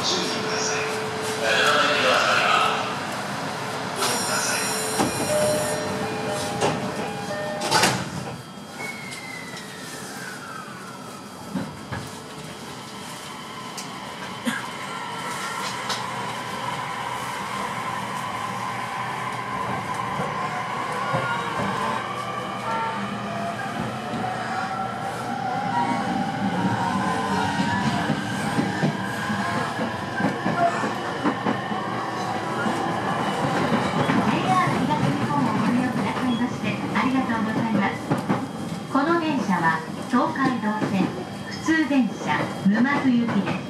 注意ください。7番目の朝がごめんなさい。 この電車は東海道線普通電車沼津行きです。